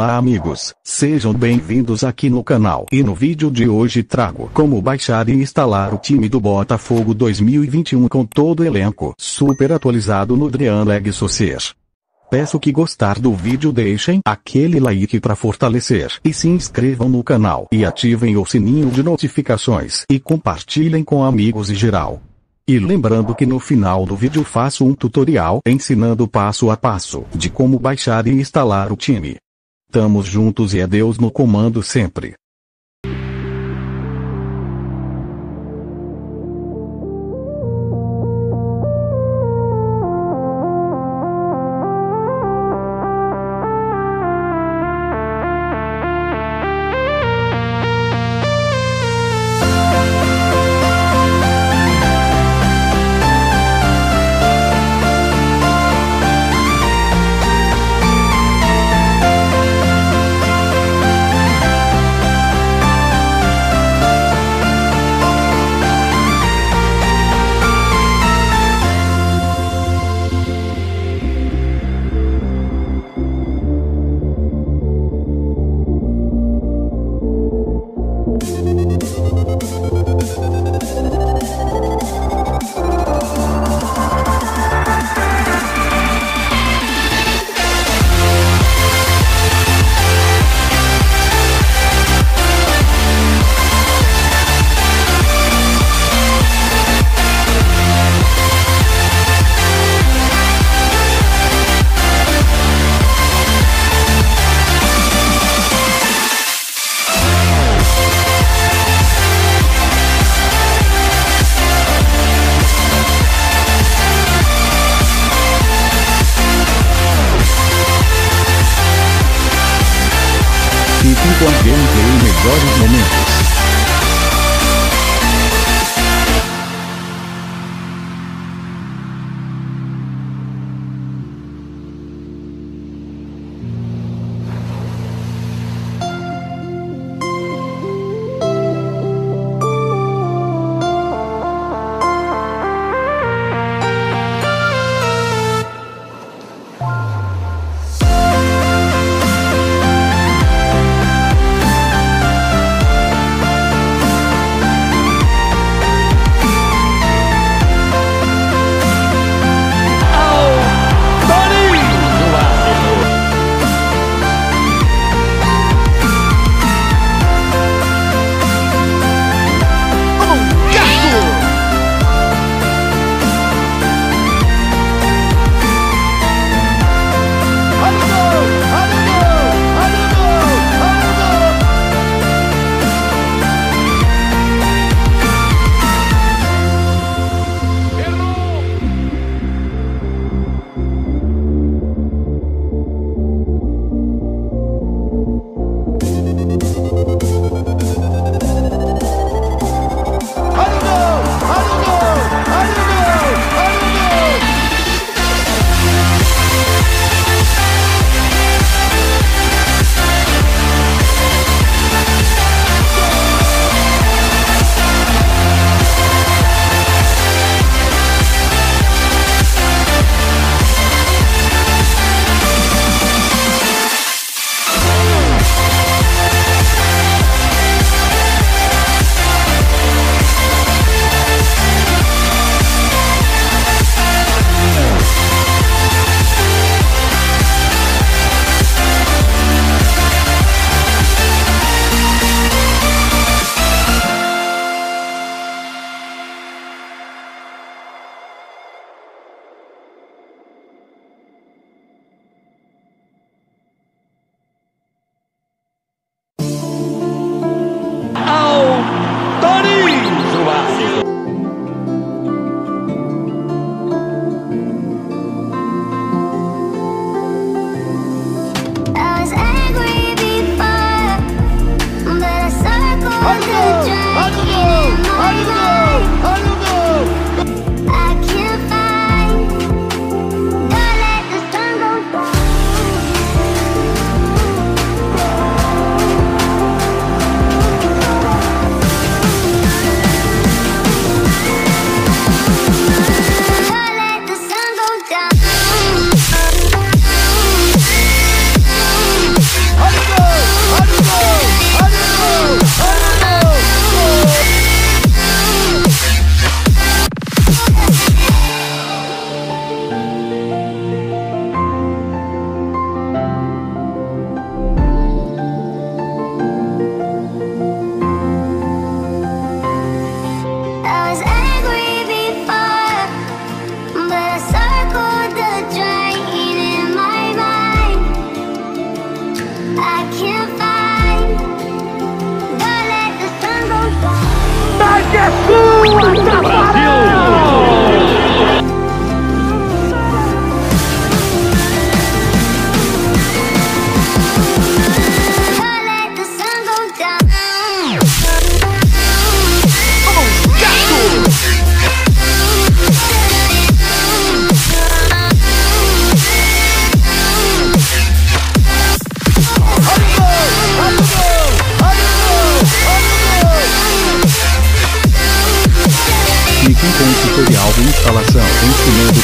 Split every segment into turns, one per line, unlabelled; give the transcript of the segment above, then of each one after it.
Olá amigos, sejam bem-vindos aqui no canal. E no vídeo de hoje trago como baixar e instalar o time do Botafogo 2021 com todo o elenco super atualizado no Dream League Soccer. Peço que gostar do vídeo deixem aquele like para fortalecer e se inscrevam no canal e ativem o sininho de notificações e compartilhem com amigos e geral. E lembrando que no final do vídeo faço um tutorial ensinando passo a passo de como baixar e instalar o time. Tamo juntos e é Deus no comando sempre. Fiquem com a gameplay e melhores momentos.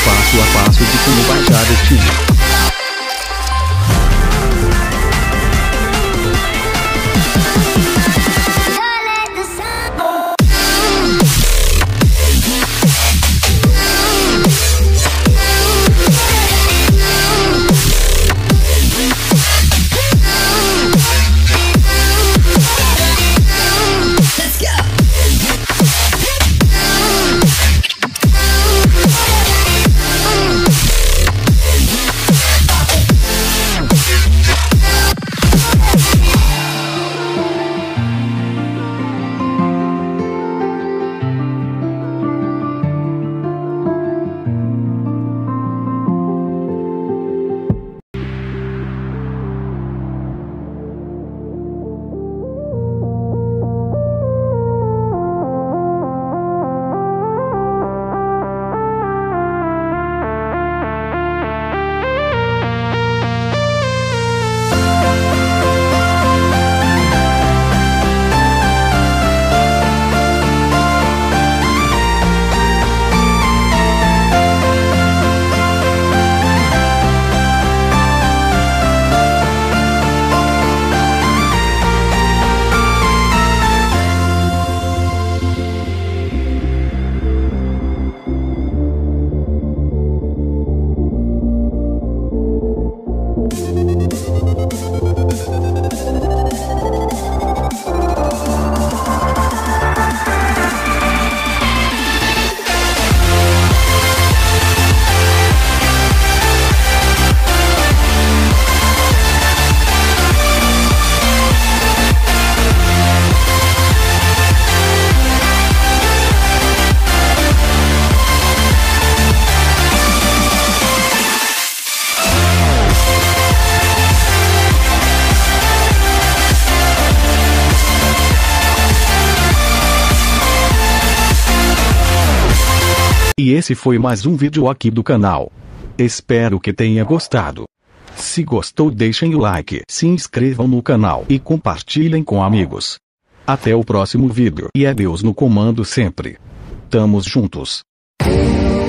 passo a passo de como baixar o time. E esse foi mais um vídeo aqui do canal. Espero que tenha gostado. Se gostou, deixem o like, se inscrevam no canal e compartilhem com amigos. Até o próximo vídeo e é Deus no comando sempre. Tamo juntos.